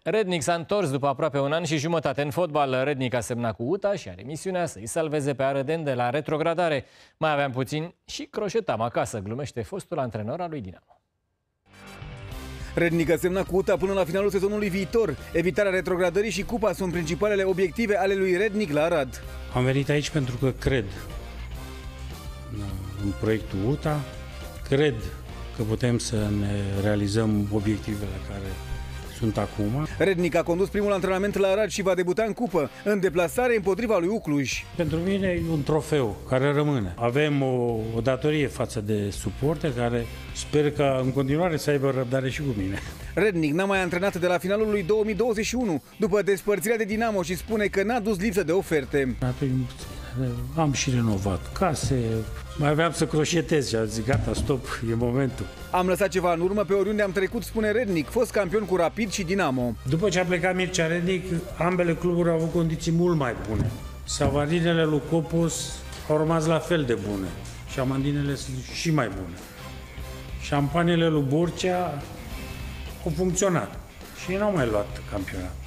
Rednic s-a întors după aproape un an și jumătate în fotbal. Rednic a semnat cu UTA și are misiunea să-i salveze pe Arădeni de la retrogradare. Mai aveam puțin și croșetam acasă, glumește fostul antrenor al lui Dinamo. Rednic a semnat cu UTA până la finalul sezonului viitor. Evitarea retrogradării și cupa sunt principalele obiective ale lui Rednic la Arad. Am venit aici pentru că cred în proiectul UTA, cred că putem să ne realizăm obiectivele care sunt acum. Rednic a condus primul antrenament la Arad și va debuta în cupă, în deplasare împotriva lui Ucluj. Pentru mine e un trofeu care rămâne. Avem o datorie față de suporteri care sper că în continuare să aibă răbdare și cu mine. Rednic n-a mai antrenat de la finalul lui 2021, după despărțirea de Dinamo, și spune că n-a dus lipsă de oferte. Am și renovat case, mai aveam să croșetez și am zis gata, stop, e momentul. Am lăsat ceva în urmă pe oriunde am trecut, spune Rednic, fost campion cu Rapid și Dinamo. După ce a plecat Mircea Rednic, ambele cluburi au avut condiții mult mai bune. Savarinele lui Copos au rămas la fel de bune și amandinele sunt și mai bune. Șampanele lui Borcea au funcționat și n-au mai luat campionat.